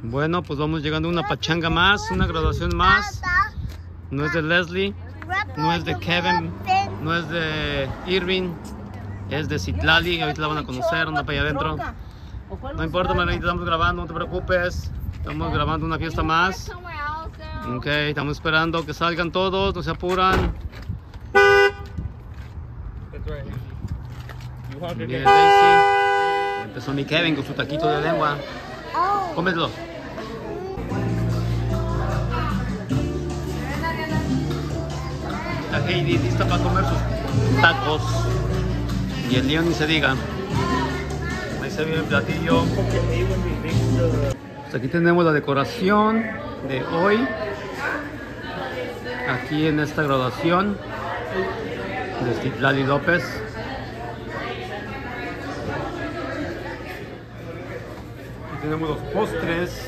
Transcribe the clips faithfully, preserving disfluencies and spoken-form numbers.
Bueno, pues vamos llegando a una pachanga más, una graduación más. No es de Leslie, no es de Kevin, no es de Irving, es de Citlali. Ahorita la van a conocer, anda para allá adentro. No importa, Margarita, estamos grabando, no te preocupes. Estamos grabando una fiesta más. Ok, estamos esperando que salgan todos, no se apuran. Bien, Daisy. Empezó mi Kevin con su taquito de lengua. Cómetelo. La Heidi lista para comer sus tacos. Y el Leon ni se diga. Ahí se ve el platillo. Pues aquí tenemos la decoración de hoy. Aquí en esta graduación de Citlali López. Aquí tenemos los postres.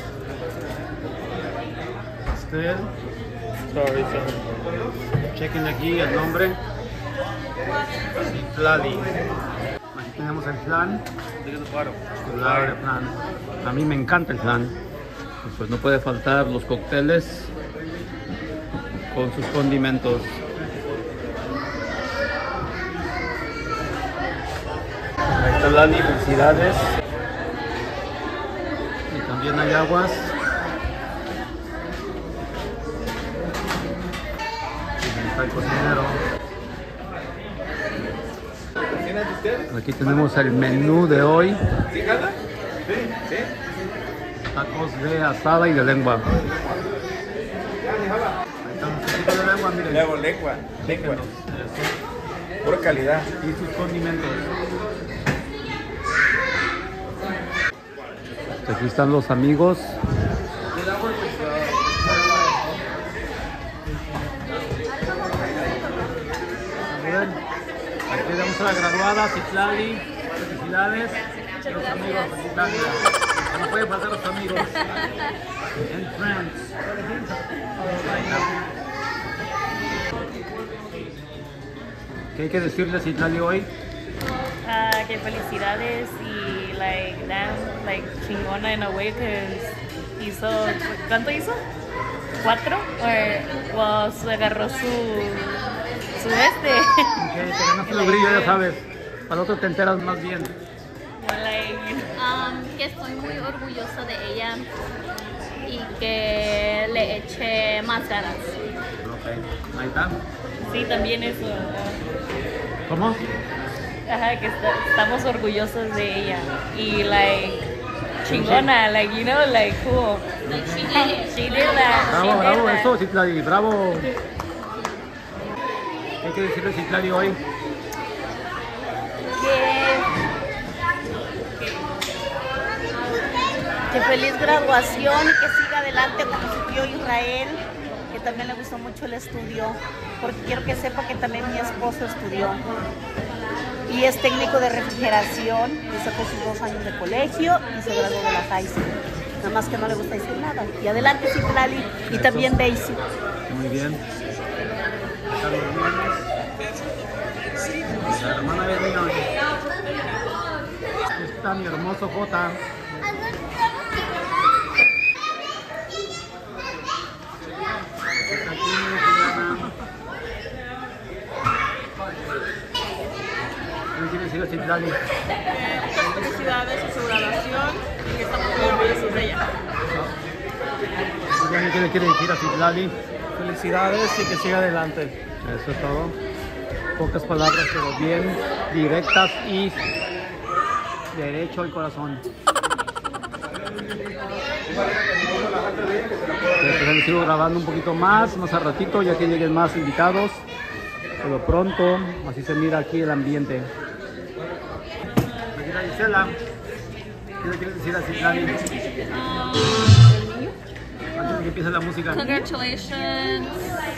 Pastel. Sorry, sorry. Chequen aquí el nombre. Citlali. Aquí tenemos el flan. Claro, el flan. A mí me encanta el flan. Pues no puede faltar los cócteles con sus condimentos. Ahí está Lali, felicidades. Y también hay aguas. Y está el cocinero. Aquí tenemos el menú de hoy. Tacos de asada y de lengua. De lengua, miren. Lengua, lengua, lengua. Pura calidad. Y sus condimentos. Aquí están los amigos. Aquí damos a la graduada, Citlali. Felicidades. Los amigos, Citlali. No puede faltar los amigos. And friends. ¿Qué hay que decirle a Citlali hoy? Uh, que felicidades y like damn, like chingona en a way because hizo, ¿cuánto hizo? ¿Cuatro? O well, se agarró su su este. Okay, te ganaste el brillo, ya sabes. Para otro te enteras más bien. Well, like, um, que estoy muy orgullosa de ella y que le eché más ganas. Ok, ahí está. sí, también eso. Uh, ¿Cómo? Ajá, que está, estamos orgullosos de ella y like chingona, like you know, like cool. Like she did it. She did that. Bravo, she bravo, did that. eso, Citlali, bravo. ¿Qué hay que decirle a Citlali hoy? Que, que feliz graduación y que siga adelante como su tío Israel, que también le gustó mucho el estudio, porque quiero que sepa que también mi esposo estudió y es técnico de refrigeración y sacó sus dos años de colegio y se graduó de la high school. Nada más que no le gusta decir nada. Y adelante Citlali y también Daisy. Muy bien. La hermana de Leon. Aquí está mi hermoso Jota. ¿Qué quiere decir a Citlali? Muchas felicidades en su graduación y que estamos muy orgullosos de ella. ¿Qué le quiere decir a Citlali? Felicidades y que siga adelante. Eso es todo. Pocas palabras, pero bien directas y derecho al corazón. Entonces, sigo grabando un poquito más, más a ratito, ya que lleguen más invitados. Pero pronto, así se mira aquí el ambiente. Aquí está Gisela. ¿Qué le quieres decir a Citlali? Antes de que empiece la música. Congratulations.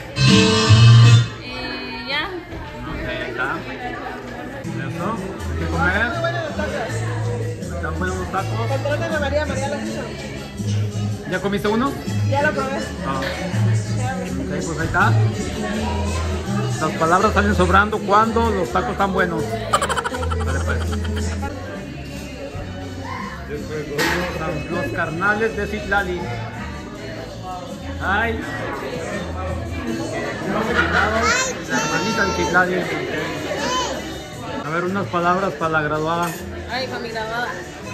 Y ya. Ok, ahí está. Eso, hay que comer. Están buenos los tacos. Contrólame a María, María la hizo. ¿Ya comiste uno? Ya lo probé. Ah. Ok, pues ahí está. Las palabras salen sobrando cuando los tacos están buenos. Vale, pues. Los carnales de Citlali. Ay. La hermanita de Citlali. A ver, unas palabras para la graduada. Ay, para mi graduada.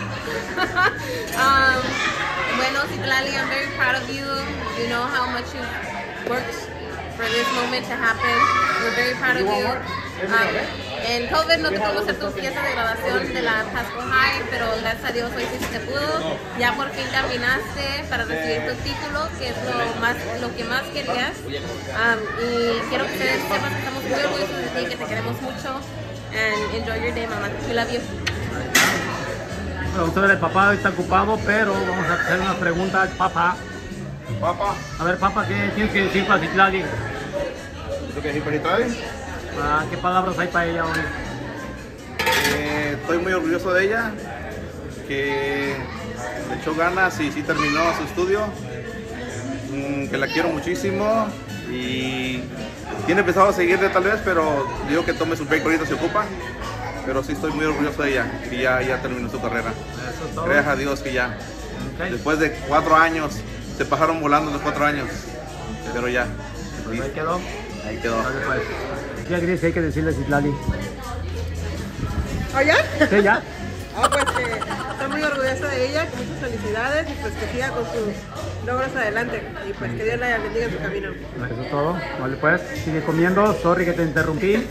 um, bueno, Citlali, I'm very proud of you. You know how much you worked for this moment to happen. We're very proud of you. Um, en COVID no te pudo hacer tu fiesta de graduación de la Pasco High, pero gracias a Dios hoy sí se pudo. Ya por fin caminaste para recibir tu título, que es lo más, lo que más querías. Um, y quiero que ustedes sepan que estamos muy orgullosos de ti, que te queremos mucho. And enjoy your day, mamá. We love you. Bueno, usted el papá está ocupado, pero vamos a hacer una pregunta al papá. Papá. A ver, papá, ¿qué tienes que decir para Citlali? ¿Lo que decir para Citlali? Ah, ¿qué palabras hay para ella hoy? Eh, estoy muy orgulloso de ella, que le echó ganas y sí terminó su estudio, mm, que la quiero muchísimo y tiene pensado seguirle tal vez, pero digo que tome su break, ahorita se ocupa, pero sí estoy muy orgulloso de ella, que ya, ya terminó su carrera. Eso es todo. Gracias a Dios que ya, Okay. después de cuatro años, se pasaron volando los cuatro años, pero ya. Pues ahí quedó. Ahí quedó. Vale, pues. ¿Qué crees que hay que decirle a Citlali? ¿Oh, ya? ¿Sí, ya? Ah, pues que estoy muy orgullosa de ella, que muchas felicidades y pues que siga con sus logros adelante y pues que Dios la bendiga en su camino. Eso es todo. Vale, pues, sigue comiendo. Sorry que te interrumpí.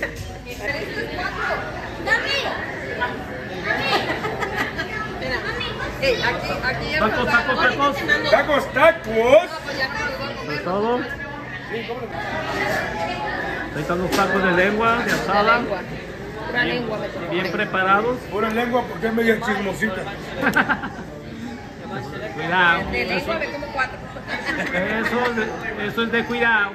Hey, aquí, aquí ya Tacos, tacos, tacos. ¡Tacos, tacos! Eso es todo. Ahí están los tacos de lengua, de asada. Pura lengua, me tocó. Bien preparados. Pura lengua porque es media chismosita. Cuidado. De lengua me como cuatro. Eso, eso es de cuidado.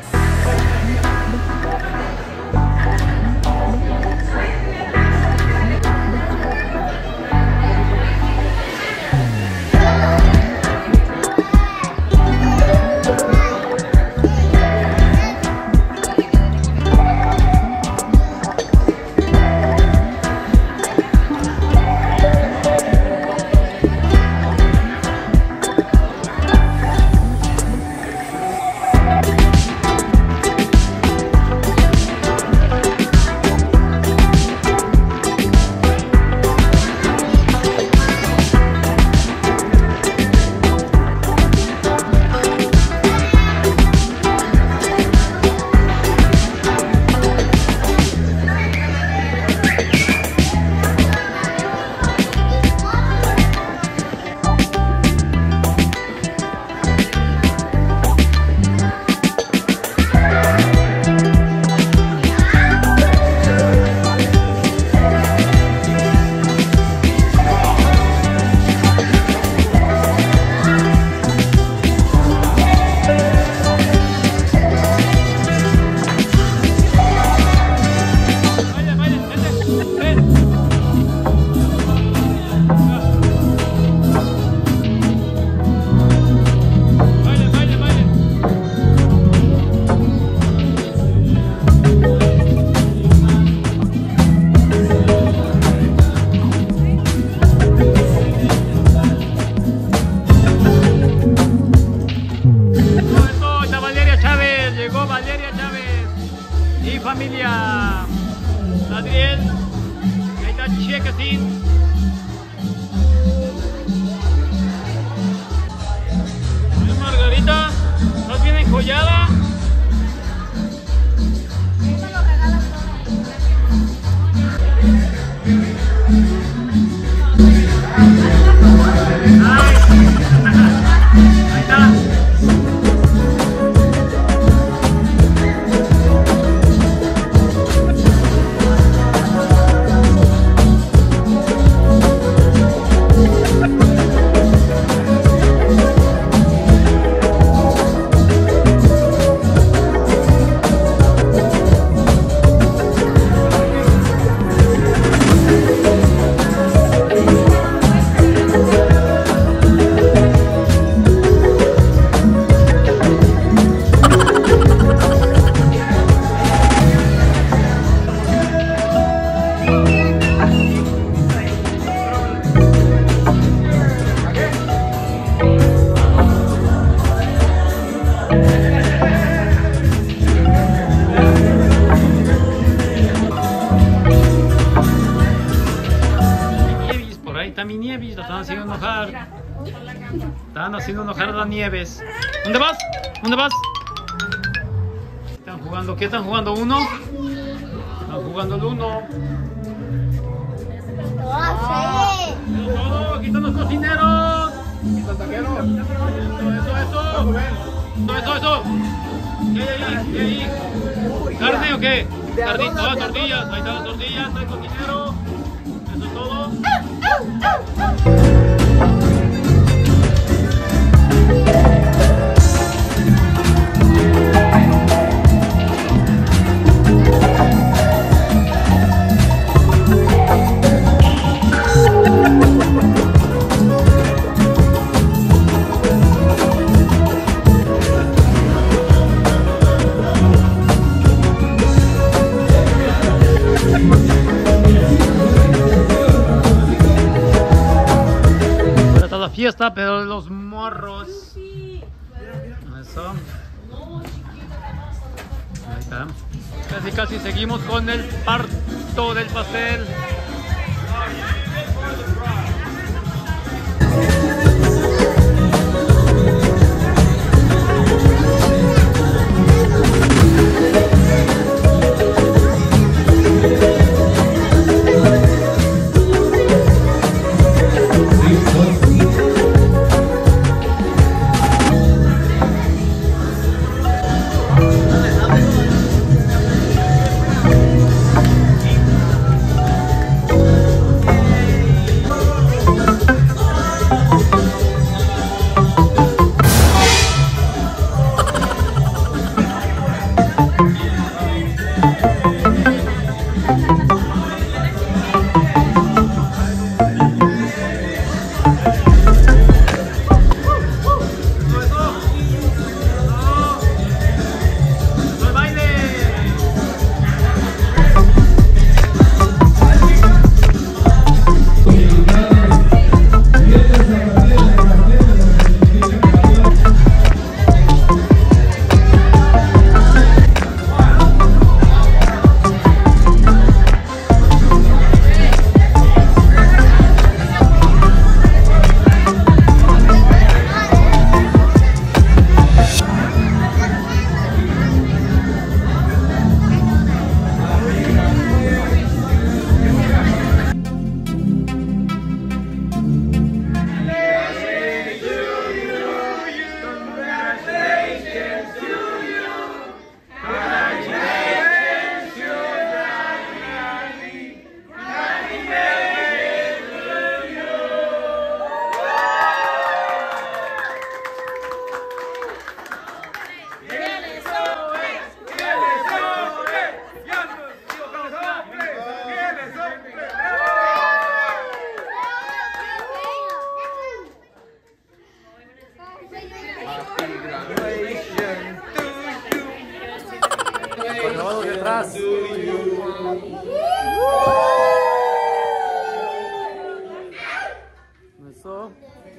Familia Adriel, ahí está Chequetín. Margarita, ¿estás bien enjollada? Ahí está. Están haciendo enojar a las Nieves. ¿Dónde vas? ¿Dónde vas? Están jugando. ¿Qué están jugando? ¿Uno? Están jugando el uno. ¡Todo! ¡Aquí están los cocineros! ¿Los taqueros? Eso, eso, eso. Eso, eso. ¿Qué hay ahí? ¿Qué hay ahí? ¿Carne o qué? Carnita, todas tortillas. Ahí están las tortillas, está el cocinero. Eso es todo. Fiesta, pero los morros. Eso. Ahí está. Casi casi seguimos con el parto del pastel. Detrás. Eso.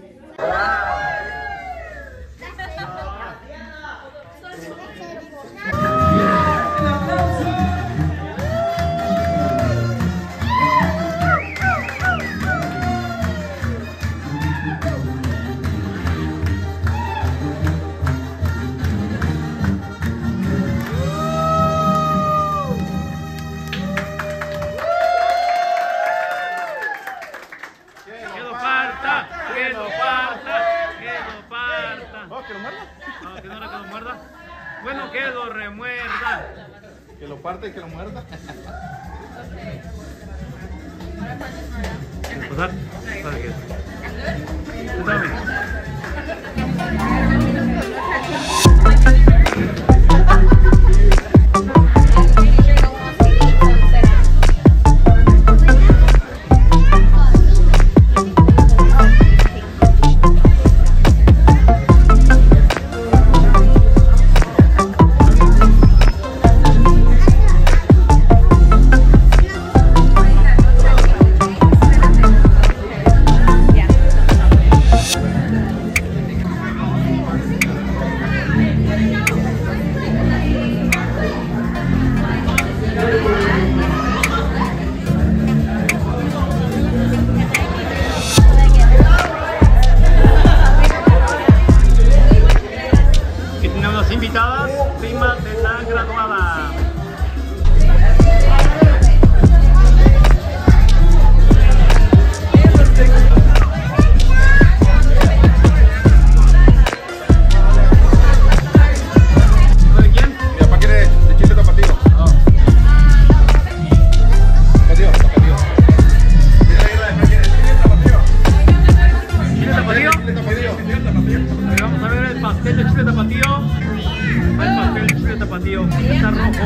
Que lo parta, que lo parta. ¿No? ¿Que lo muerda? No, que no era que lo muerda. Bueno, que lo remuerda. Que lo parte y que lo muerda. ¿Pasar? ¿Para qué? Dame. vamos a ver el pastel de chile tapatío. Va el pastel de chile tapatío, está rojo.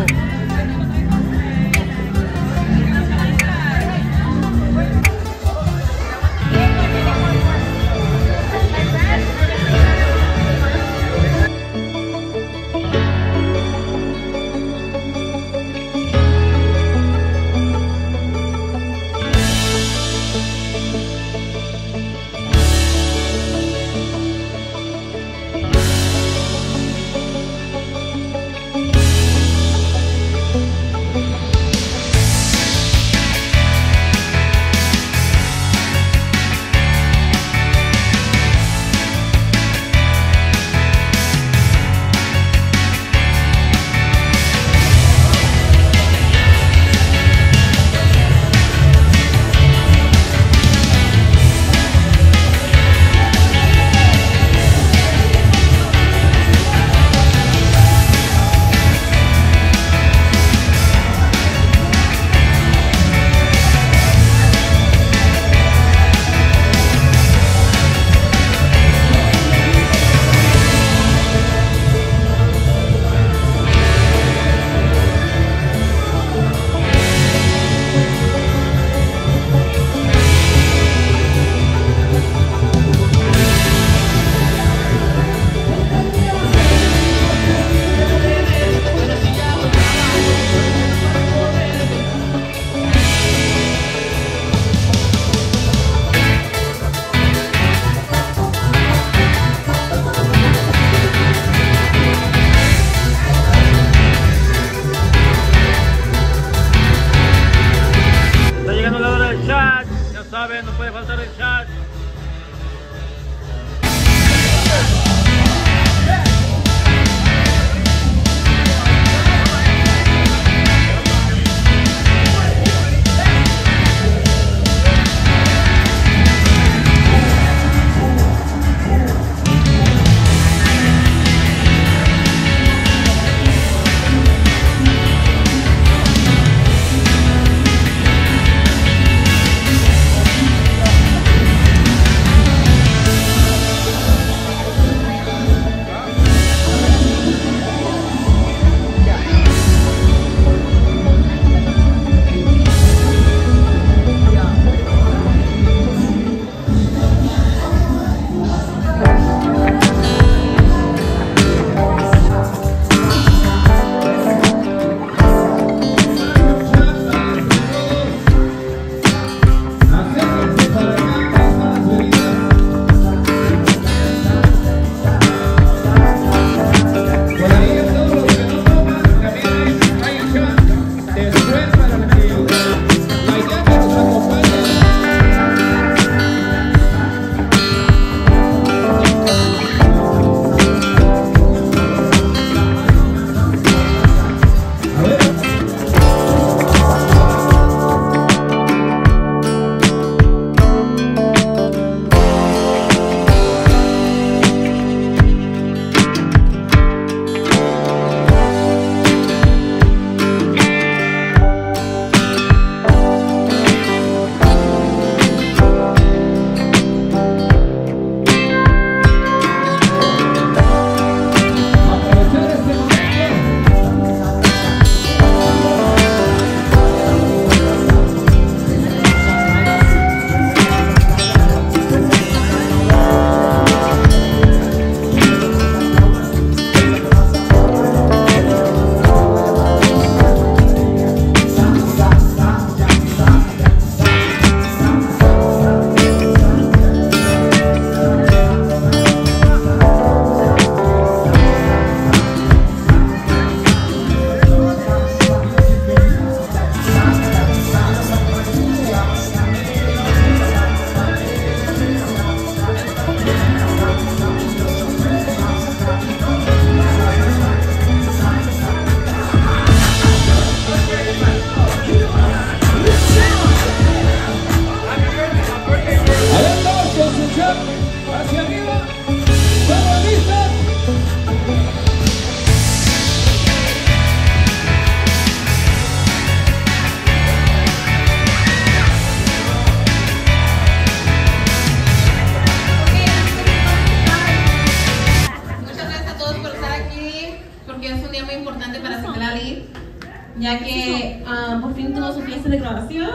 importante para Citlali, ya que um, por fin tuvo su fiesta de graduación.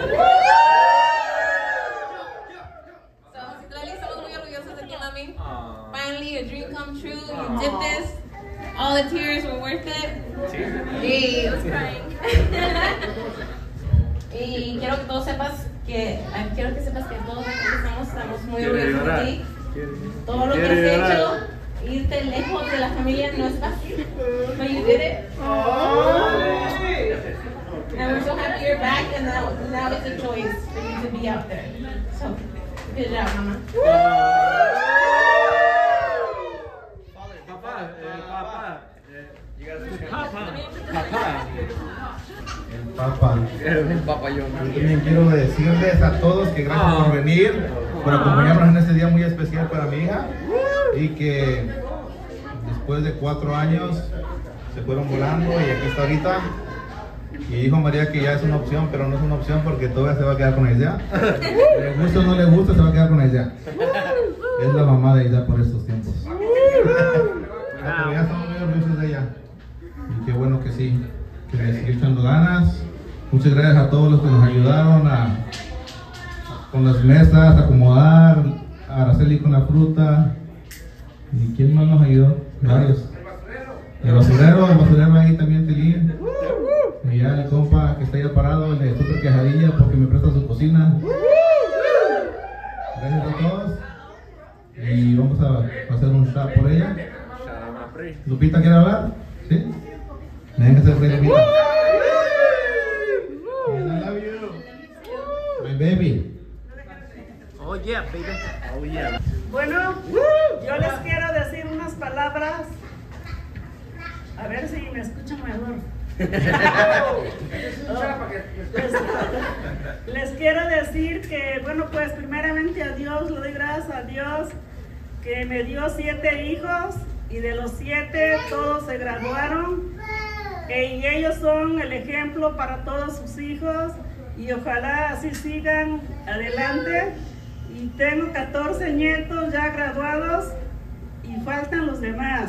So, Citlali, estamos muy orgullosos de ti, mami. Finally, a dream come true. You did this. All the tears were worth it. Sí, I was crying. Y quiero que todos sepas que, quiero que sepas que todos aquí estamos, estamos muy orgullosos de ti. Todo lo que has hecho, irte lejos de la familia no es fácil. But you did it. And we're so happy you're back, and now, now it's a choice for you to be out there. So, good job, mama. Papá, eh, papá. Papá. Papá. El Papa. El papayón. También quiero decirles a todos que gracias por venir, por acompañarnos en este día muy especial para mi hija, y que después de cuatro años se fueron volando y aquí está ahorita. Y dijo María que ya es una opción, pero no es una opción porque todavía se va a quedar con ella. Le gusta o no le gusta, se va a quedar con ella. Es la mamá de ella por estos tiempos. Pero ya estamos muy orgullosos de ella. Y qué bueno que sí, que le sigue echando ganas. Muchas gracias a todos los que nos ayudaron a, con las mesas, a acomodar, a Araceli con la fruta. ¿Y quién más nos ayudó? Varios. El basurero, el basurero ahí también, Tilín. Y ya el compa que está ahí parado, el de Super Quejadilla, porque me presta su cocina. Gracias a todos. Y vamos a hacer un shot por ella. Lupita, ¿quiere hablar? ¿Sí? Me dejan hacer play, Lupita. I love you. My baby. Oh yeah, baby. Oh yeah. Bueno, yo les quiero decir unas palabras. A ver si me escuchan mejor. les, les quiero decir que, bueno, pues primeramente a Dios, le doy gracias a Dios que me dio siete hijos y de los siete todos se graduaron, y ellos son el ejemplo para todos sus hijos y ojalá así sigan adelante. Y tengo catorce nietos ya graduados y faltan los demás.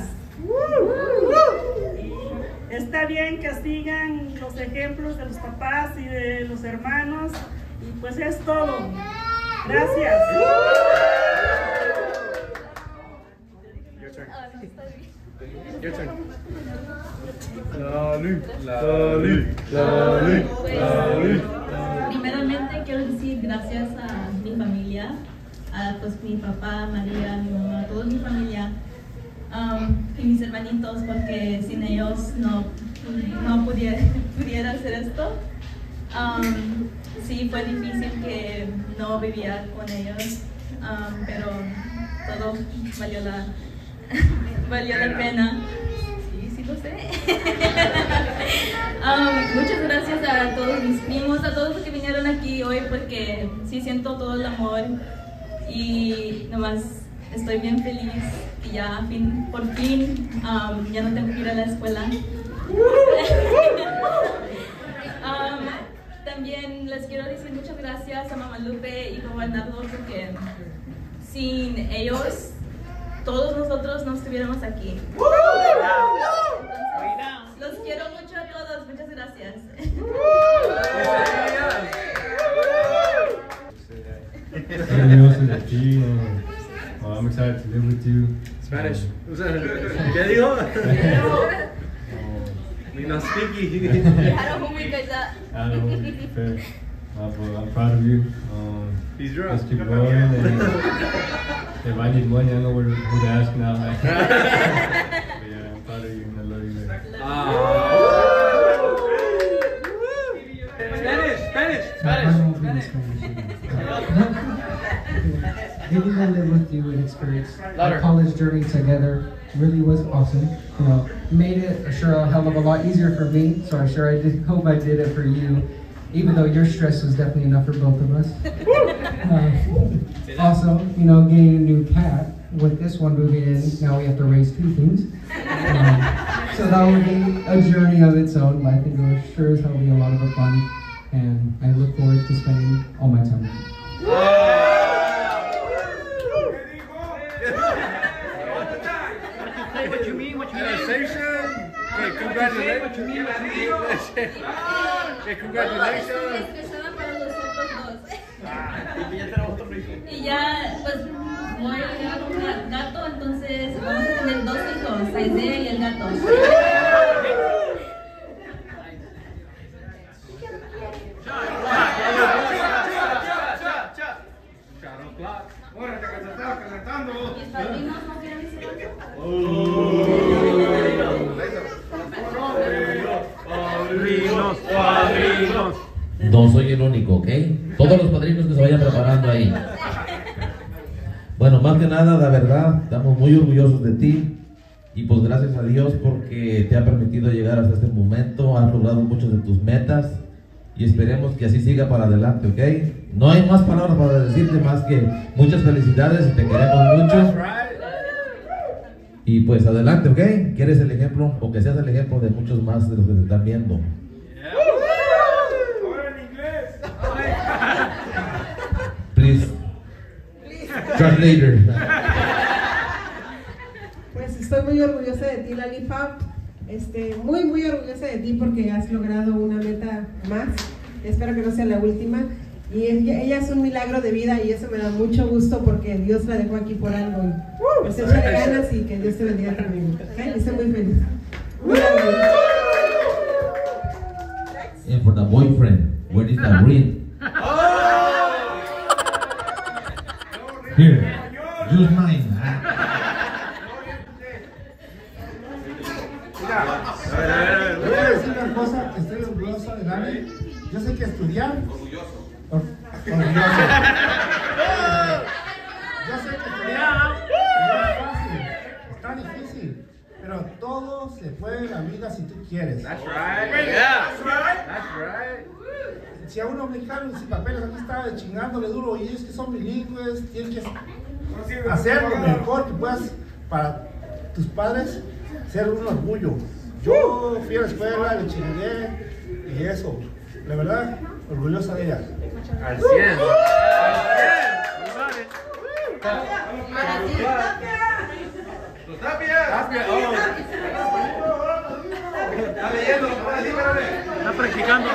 Y está bien que sigan los ejemplos de los papás y de los hermanos, y pues es todo. Gracias. Your turn. Lali, Lali, Lali, Lali. Primeramente quiero decir gracias a mi familia, a pues mi papá, María, mi mamá, toda mi familia, um, y mis hermanitos, porque sin ellos no, no pudiera, pudiera hacer esto. Um, sí, fue difícil que no vivía con ellos, um, pero todo valió la, valió la pena. Sí, sí lo sé. um, muchas gracias a todos mis primos, a todos los que vinieron aquí hoy, porque sí siento todo el amor y nomás estoy bien feliz y ya fin, por fin um, ya no tengo que ir a la escuela. um, también les quiero decir muchas gracias a Mamá Lupe y Papá Bernardo, porque sin ellos todos nosotros no estuviéramos aquí. Entonces, los quiero mucho a todos, muchas gracias. Uh, I'm excited to live with you. Spanish. ¿Qué dijo? We not speaking. I don't know who you guys are. I don't know, fair. Uh, but I'm proud of you. Um, He's drunk. Just keep going. And if I need money, I know where, who to ask now. But yeah, I'm proud of you and I love you, man. Spanish, Spanish, Spanish, Spanish. Getting to live with you and experience our college journey together really was awesome. You know, made it sure a hell of a lot easier for me. So I'm sure I did, hope I did it for you, even though your stress was definitely enough for both of us. Uh, also, you know, getting a new cat with this one moving in. Now we have to raise two things. Um, so that will be a journey of its own. But I think it will sure as hell be a lot of fun, and I look forward to spending all my time with you. What you mean? What you mean? Okay, congratulations. Okay, congratulations. Y ya, pues, voy a llegar con un gato, entonces vamos a tener dos hijos, Isaiah y el gato. ¿Mis padrinos no quieren decir Padrinos, padrinos. No soy el único, ¿ok? Todos los padrinos que se vayan preparando ahí. Bueno, más que nada, la verdad, estamos muy orgullosos de ti. Y pues gracias a Dios porque te ha permitido llegar hasta este momento. Has logrado muchas de tus metas. Y esperemos que así siga para adelante, ¿ok? No hay más palabras para decirte más que muchas felicidades y te queremos mucho. Y pues adelante, ¿ok? Que eres el ejemplo, o que seas el ejemplo de muchos más de los que te están viendo. Please. Translator. Pues estoy muy orgullosa de ti, Lalifa. Este, muy, muy orgullosa de ti porque has logrado una meta más. Espero que no sea la última. Y ella, ella es un milagro de vida y eso me da mucho gusto porque Dios la dejó aquí por algo. Y, pues échale ganas y que Dios te bendiga también. ¿Okay? Estoy muy feliz. Muy feliz. And for the boyfriend, where is the ring? Here, use mine. Voy a decir una cosa que estoy orgulloso de Dani. Yo sé que estudiar. Orgulloso. Orgulloso. Yo sé que estudiar no es fácil, está difícil, pero todo se puede en la vida si tú quieres. That's right. Yeah. That's right. That's right. Si a un mexicano sin papeles aquí está chingándole duro y es que son bilingües, tienes que hacer lo mejor que puedas para tus padres, ser un orgullo. Yo fui a la escuela, le chingué y eso, la verdad, orgullosa de ella. Al cien. Está practicando.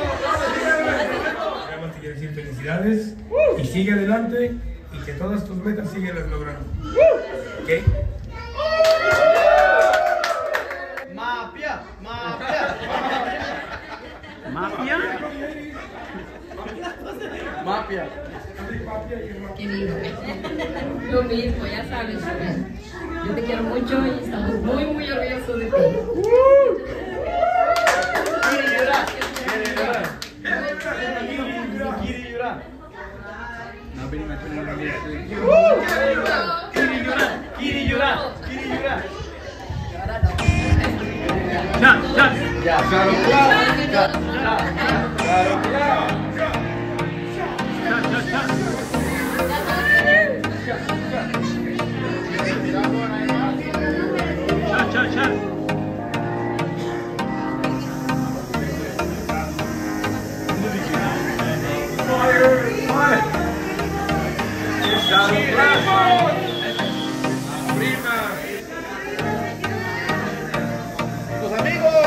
Además te quiero decir felicidades y sigue adelante y que todas tus metas sigan logrando. ¿Ok? Mafia, mafia. ¿Mafia? Mafia. Qué lindo. Lo mismo, ya sabes. Yo te quiero mucho y estamos muy, muy orgullosos de ti. Quiere llorar, quiere llorar. Quiere llorar. No, pero me suena la vida. Quiere llorar, quiere llorar, quiere llorar. Ya, ya. Ya, claro, claro. Claro, claro, claro. Cha, cha, cha. Tus amigos.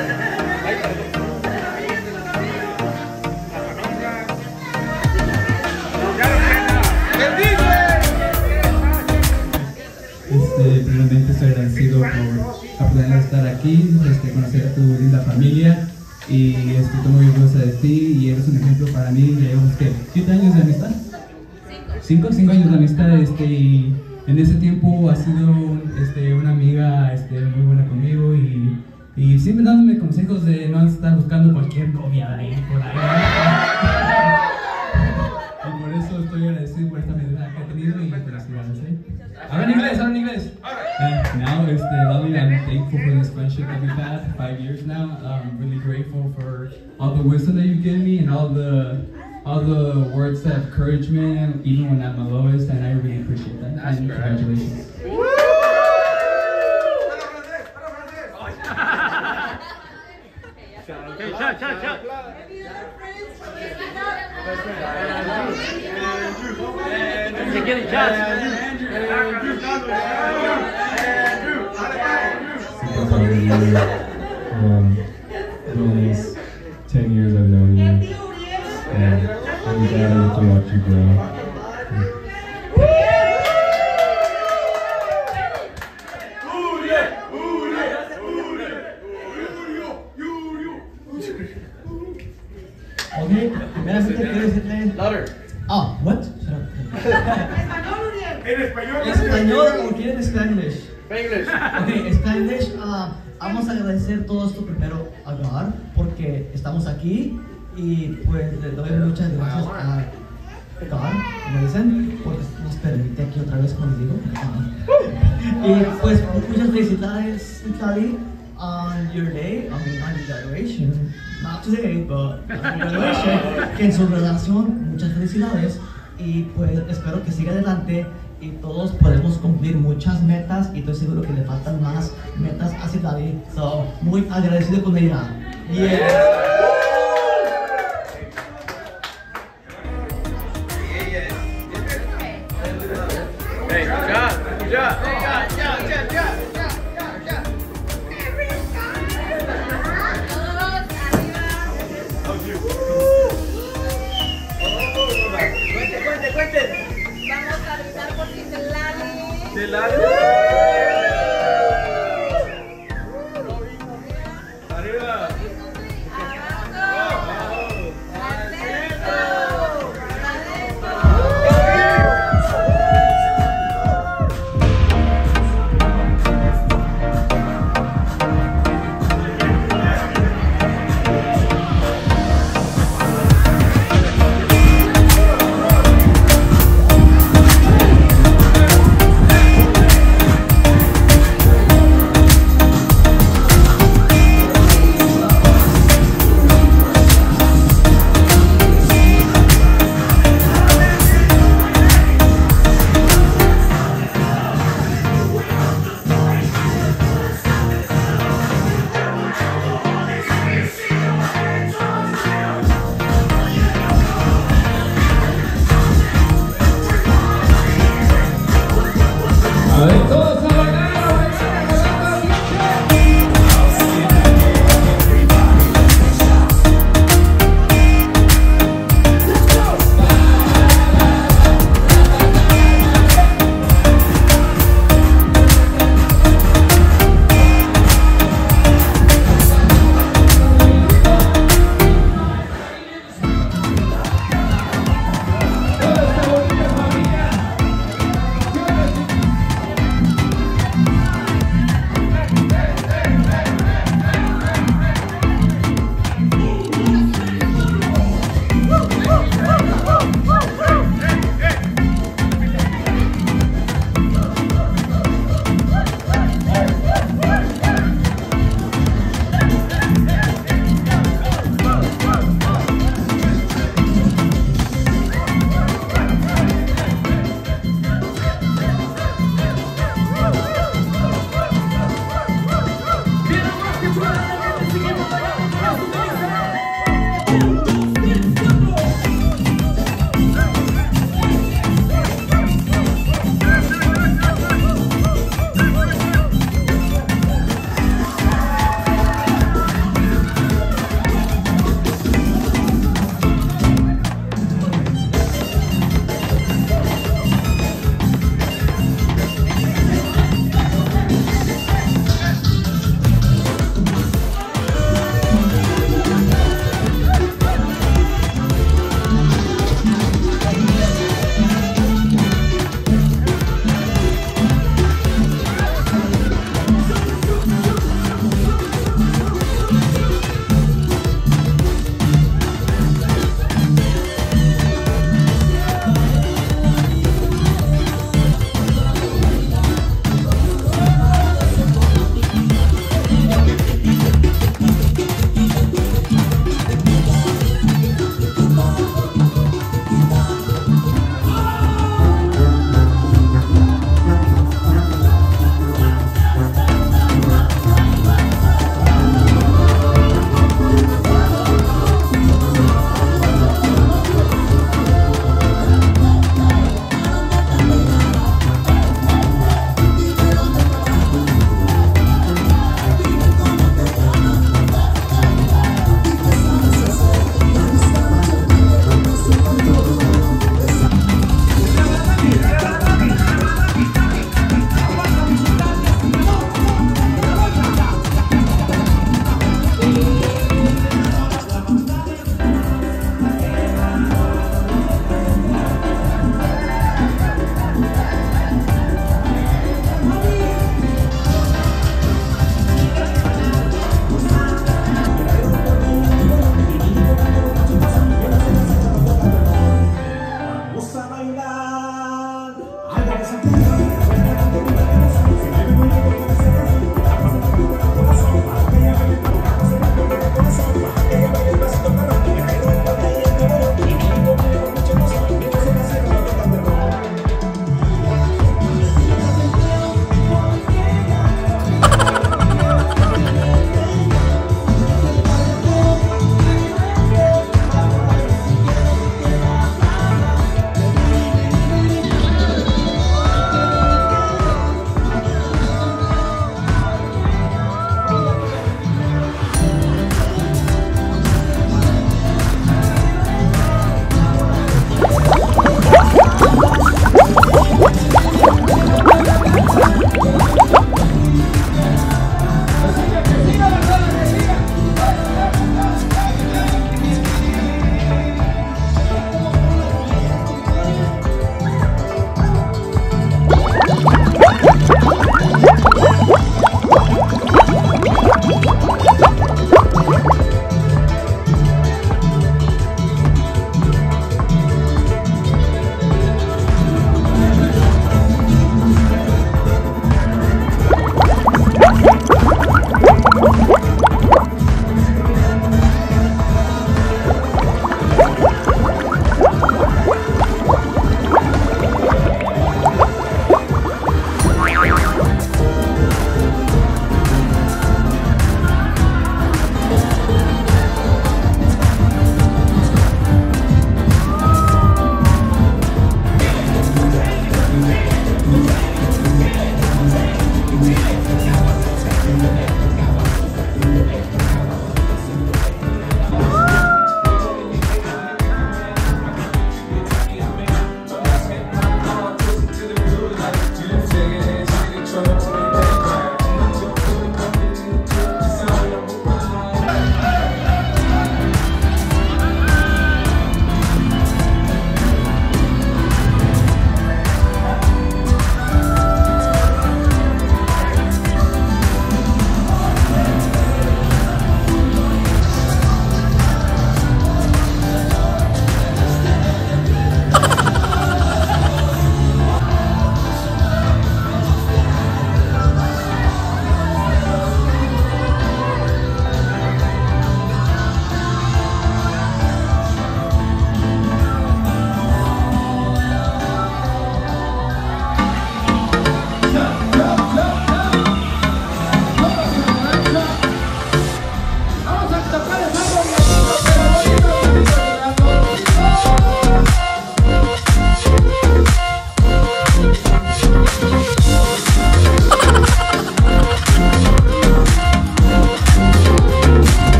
Este, primeramente estoy agradecido por poder estar aquí, este, conocer a tu linda familia y estoy muy orgullosa de ti y eres un ejemplo para mí. Llevamos ¿qué? ¿siete años de amistad? Cinco. Cinco años de amistad este, y en ese tiempo has sido este, una amiga este, muy buena conmigo y, y siempre dándome consejos de no estar buscando cualquier novia de ahí por ahí. Y por eso estoy agradecido por esta amistad que he tenido y felicidades. ¿eh? Habla en inglés, habla en inglés. And now, este, Lali, I'm thankful for this friendship that we've had for five years now. I'm really grateful for all the wisdom that you've given me and all the all the words of encouragement, even when I'm the lowest, and I really appreciate that. That's and great. Congratulations. Okay, cha, cha, cha. Se quiere chat. proud of you. Um, almost ten years I've known you, and I'm glad I get to watch you grow. Okay, primeramente quiero decirle. Louder. Ah, what? En español. Español o quieren Spanish? Spanglish. Ok, Spanish. Uh, vamos a agradecer todo esto primero a God porque estamos aquí y pues le doy muchas gracias a God, como dicen, porque nos permite aquí otra vez contigo. Uh, y pues muchas felicidades, Citlali, on your day, I mean on your graduation. Not today, but on your graduation, que en su relación, muchas felicidades y pues espero que siga adelante y todos podemos cumplir muchas metas y estoy seguro que le faltan más metas a Citlali, so muy agradecido con ella. Yeah. Hey, good job, good job. Hey, yeah, yeah, yeah, yeah. Cuente, cuente, cuente. Vamos a brindar por Citlali. Citlali. Arriba.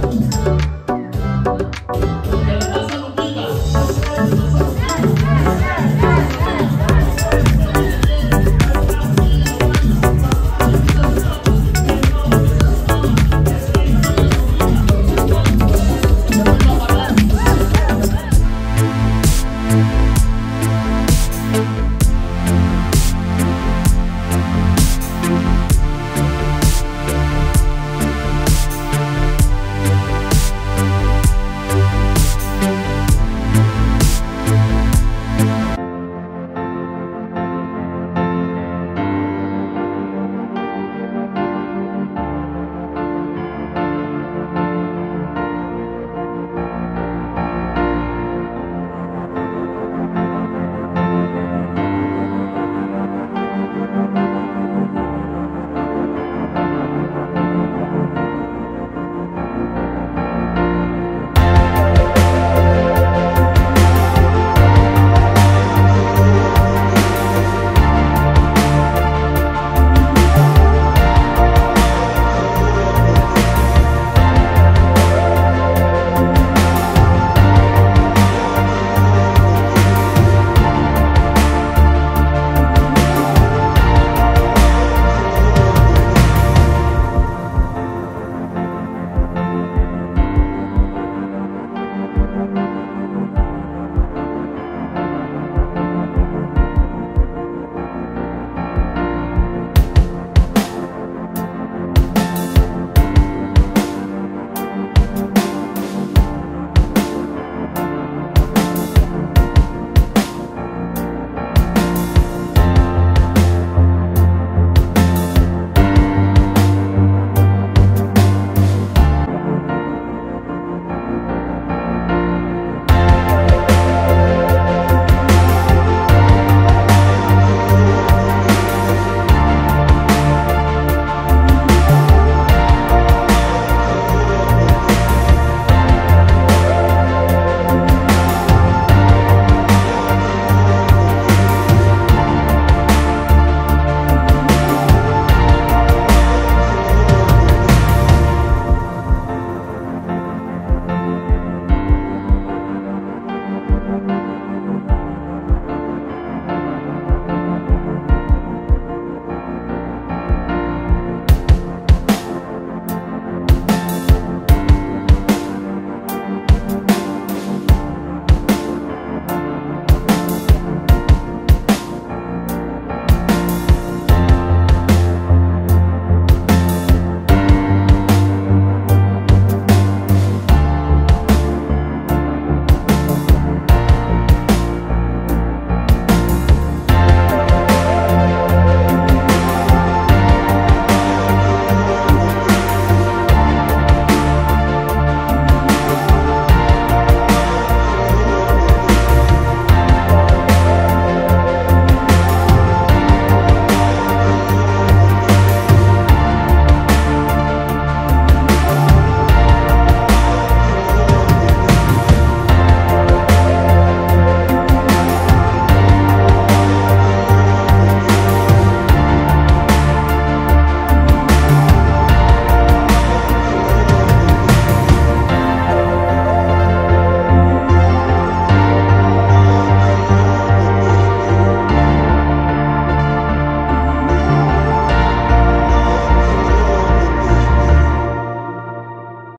Thank you.